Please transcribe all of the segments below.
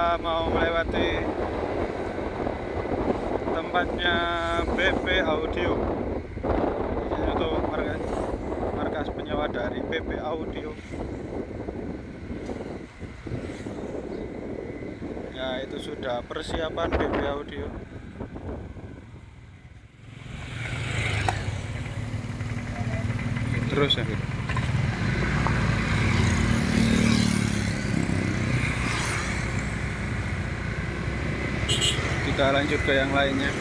kita mau melewati tempatnya BP Audio. Itu markas penyewa dari BP Audio. Ya, itu sudah persiapan BP Audio. Terus ya. Kita lanjut ke yang lainnya.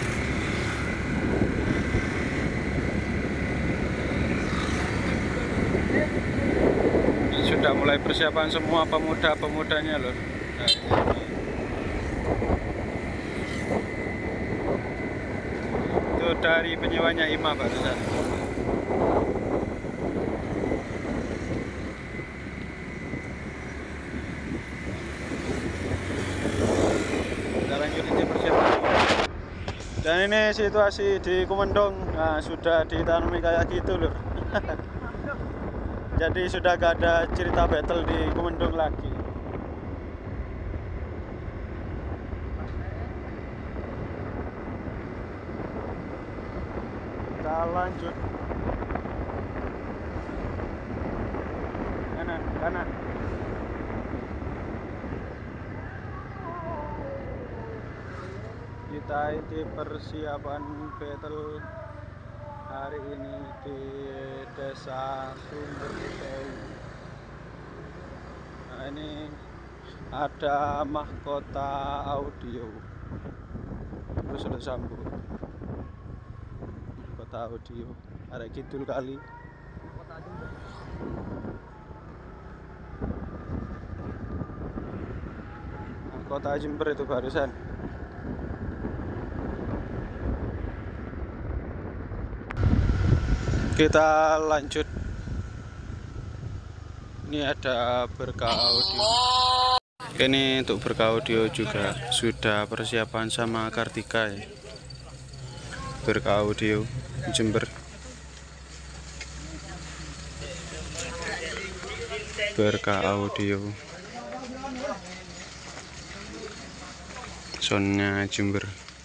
Ini sudah mulai persiapan semua pemuda-pemudanya loh. Nah, itu dari penyewanya IMA barusan. Kita lanjut ini persiapan. Dan ini situasi di Kumendung. Nah, sudah ditanami kayak gitu loh. Jadi sudah gak ada cerita battle di Kumendung lagi. Kita lanjut. Kanan. Kita ini persiapan battle hari ini di Desa Sumber Sewu. Nah, ini ada mahkota audio. Terus ada sambut. Mahkota audio. Ada kidul kali. Mahkota Jember itu barusan. Kita lanjut. Ini ada berkah audio. Ini untuk berkah audio juga sudah persiapan sama Kartika ya. Berkah audio Jember. Berkah audio. Soundnya Jember.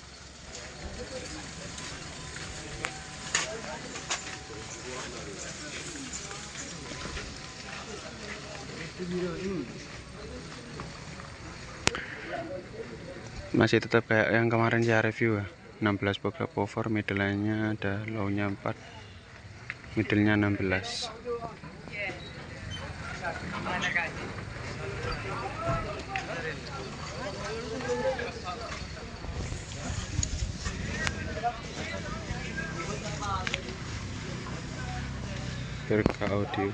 Masih tetap kayak yang kemarin saya review ya. 16 box over, middle-nya ada low-nya 4, middle-nya 16. Berkah audio.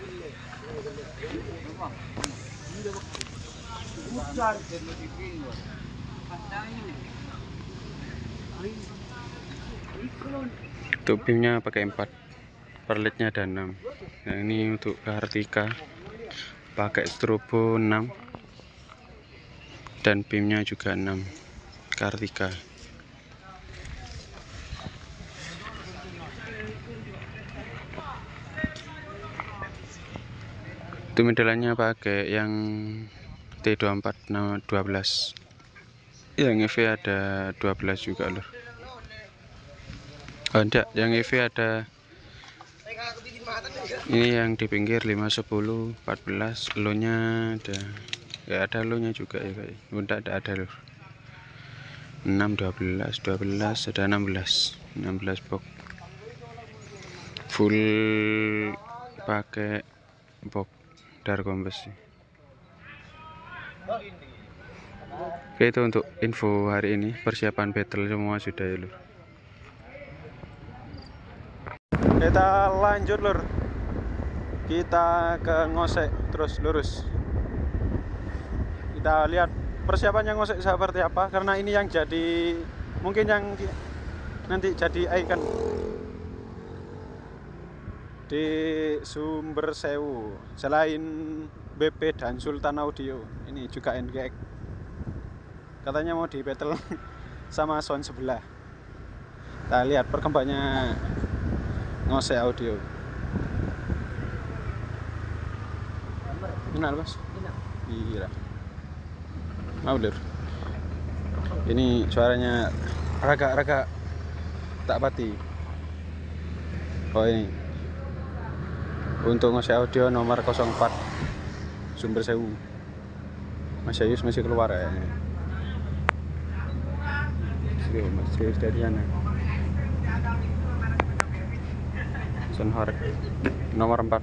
Untuk beamnya pakai 4, perlitnya ada 6. Nah, ini untuk Kartika pakai strobo 6 dan beamnya juga 6 Kartika. Itu middle-nya pakai yang T24 12. Yang EV ada 12 juga loh. Oh enggak, yang EV ada ini yang di pinggir 5, 10, 14, low-nya ada. Ya ada low-nya juga ya kayak. Udah ada loh. 6, 12, 12, ada 16 box. Full pakai box Darkombes. Oke, itu untuk info hari ini. Persiapan battle semua sudah ya lur. Kita lanjut lur. Kita ke ngosek terus lurus. Kita lihat persiapannya ngosek seperti apa, karena ini yang jadi mungkin yang nanti jadi icon di Sumber Sewu. Selain BP dan Sultan Audio, ini juga NGX. Katanya mau di battle sama sound sebelah. Kita lihat perkembangannya ngosek audio. Kenal bos? Iya. Mau lur. Ini suaranya agak tak pati. Oh ini untuk ngose audio nomor 04 Sumber Sewu. Mas Ayus masih keluar ya. Serius dari sana. Sonhor nomor 4.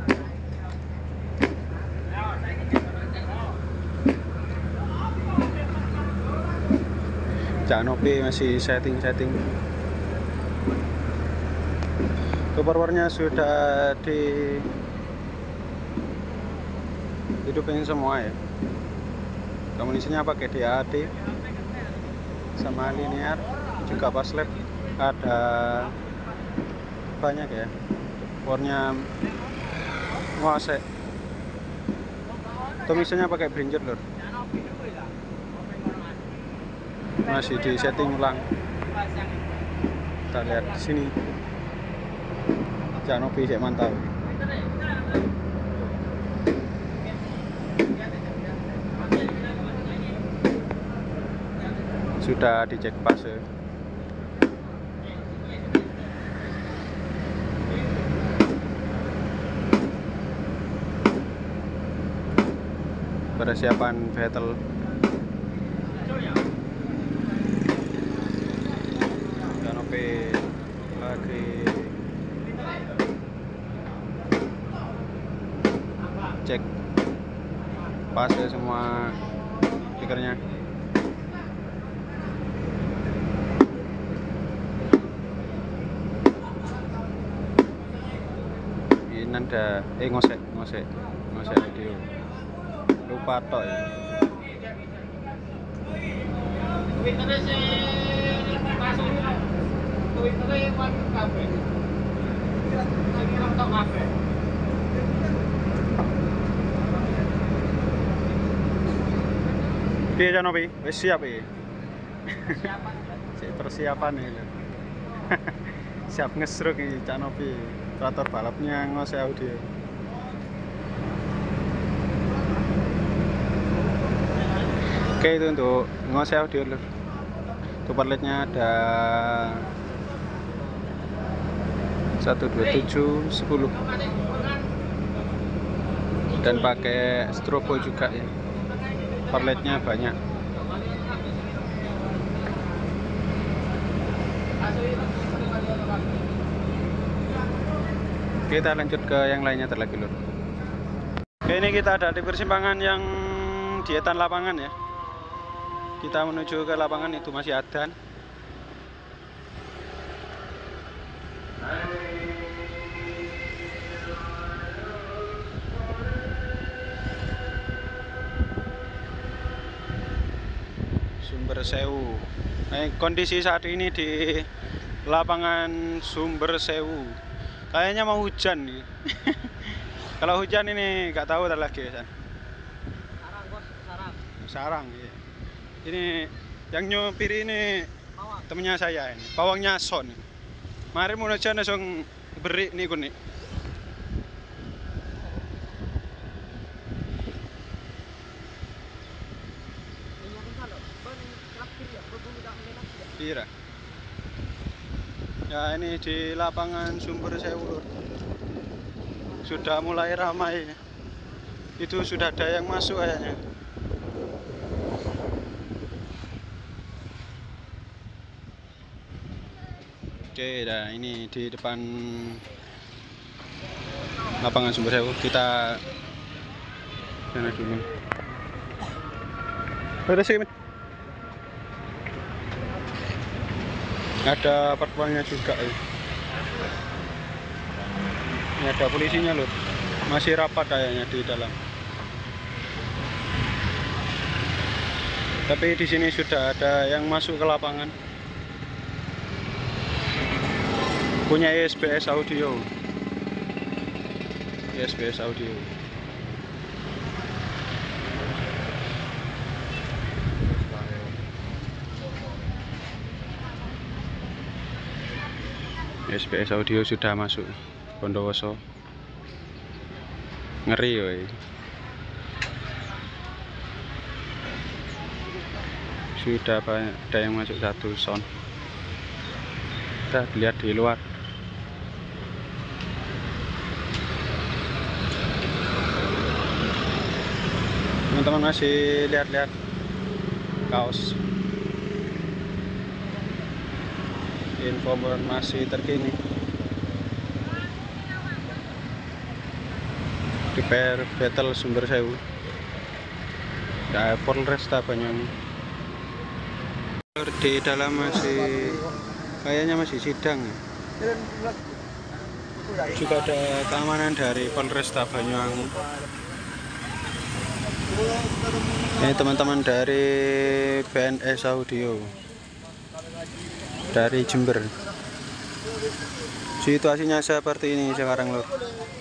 Cak Nopi masih setting. Covernya sudah hidupin semua ya. Komunikasinya pakai DAD sama linear, juga pas lab ada banyak ya. Powernya ngosek. Komunikasinya pakai Bringer lur. Masih di setting ulang. Kita lihat di sini. Cak Nopi cek mantap. Sudah dicek fase. Persiapan battle. Cak Nopi lagi cek fase semua stikernya. Ini ada ngosek audio. Lupa tok ya. Piye Cak Nopi? Wis siap iki. Persiapan nih lho. Siap ngesruk iki Cak Nopi. Operator balapnya ngose audio. Oke, itu untuk ngose audio lur. Super LED-nya ada 1, 2, 7, 10 dan pakai strobo juga ya. Super LED-nya banyak. Kita lanjut ke yang lainnya terlebih dulu. Oke, ini kita ada di persimpangan yang di etan lapangan ya. Kita menuju ke lapangan, itu masih adan. Sumber Sewu. Kondisi saat ini di lapangan Sumber Sewu. Kayaknya mau hujan nih. Kalau hujan ini nggak tahu lagi ya. Sarang bos, Sarang ya. Ini yang nyopir ini temennya saya ini, pawangnya Son. Mari mau hujan langsung beri nih kuning. Kira. Ya ini di lapangan Sumber Sewu sudah mulai ramai. Itu sudah ada yang masuk kayaknya. Oke, nah ini di depan lapangan Sumber Sewu. Kita sana dulu. Ada sih, ada patwalnya juga ya. Ini ada polisinya loh, masih rapat kayaknya di dalam. Tapi di sini sudah ada yang masuk ke lapangan. Punya SBS Audio. SBS Audio. SBS Audio sudah masuk Bondowoso. Ngeri woy. sudah ada yang masuk 1 sound. Kita lihat di luar. Teman-teman masih lihat-lihat kaos. Informasi terkini di PR Battle Sumbersewu, Polresta Banyuwangi. Di dalam masih kayaknya masih sidang. Juga ada keamanan dari Polresta Banyuwangi. Ini teman-teman dari BNS Audio dari Jember. Situasinya seperti ini sekarang loh.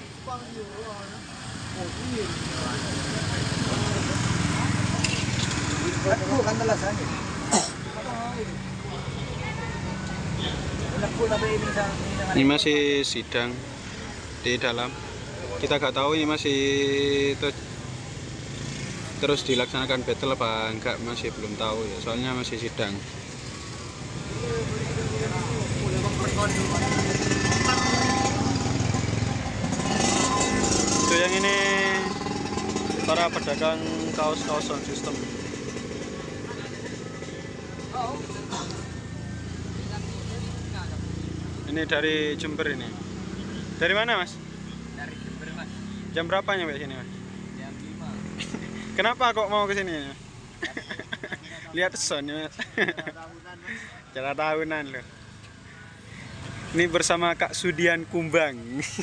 Ini masih sidang di dalam. Kita nggak tahu ini masih terus dilaksanakan battle apa enggak, masih belum tahu ya, soalnya masih sidang. Itu yang ini para pedagang kaos-kaos sound system. Ini dari Jember ini. Dari mana, Mas? Dari Jember, Mas. Jam berapa nyampe sini, Mas? Jam 5. Kenapa kok mau ke sini? Lihat sound, Mas. Cara tahunan loh. Ini bersama Kak Sudian Kumbang.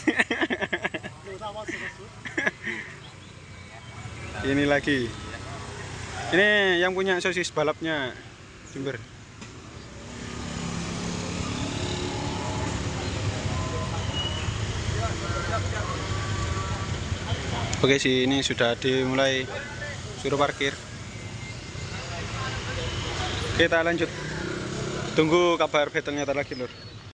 Ini lagi. Ini yang punya sosis balapnya Jember. Oke sih, ini sudah dimulai, suruh parkir. Kita lanjut. Tunggu kabar battle-nya lagi, Lur.